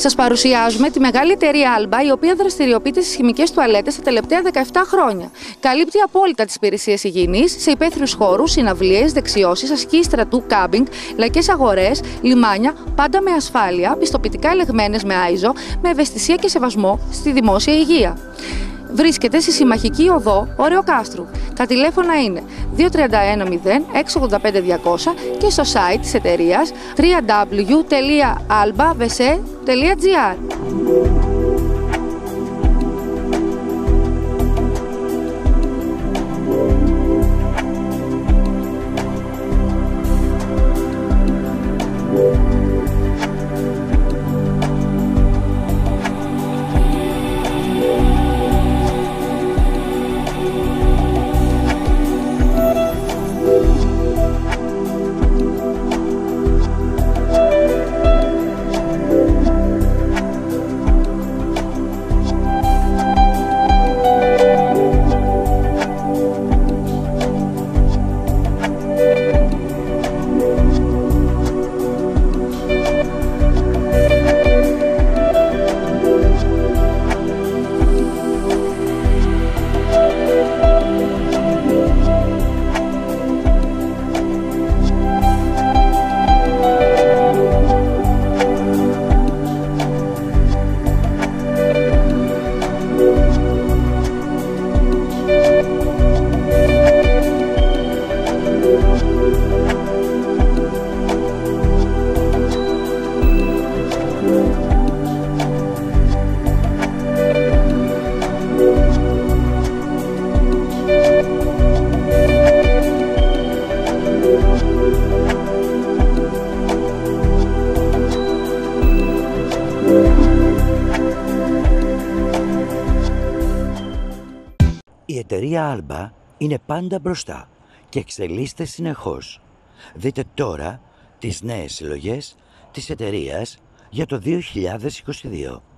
Σας παρουσιάζουμε τη μεγάλη εταιρεία Alba, η οποία δραστηριοποιείται στις χημικές τουαλέτες τα τελευταία 17 χρόνια. Καλύπτει απόλυτα τις υπηρεσίες υγιεινής σε υπαίθριους χώρους, συναυλίες, δεξιώσεις, ασκήσεις στρατού, κάμπινγκ, λαϊκές αγορές, λιμάνια, πάντα με ασφάλεια, πιστοποιητικά ελεγμένες με ISO, με ευαισθησία και σεβασμό στη δημόσια υγεία. Βρίσκεται στη Συμμαχική Οδό Ωρεοκάστρου. Τα τηλέφωνα είναι 2310 685 200 και στο site της εταιρείας www.albavese.gr. Η εταιρεία Alba είναι πάντα μπροστά και εξελίσσεται συνεχώς. Δείτε τώρα τις νέες συλλογές της εταιρείας για το 2022.